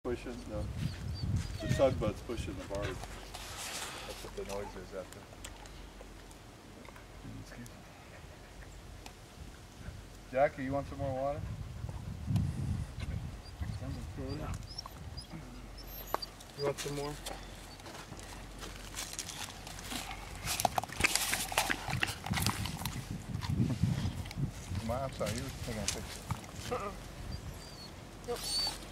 pushing, the tugboat's pushing the barge. That's what the noise is out there. Excuse me. Jackie, you want some more water? You want some more? I'm sorry, you were taking a picture. Nope.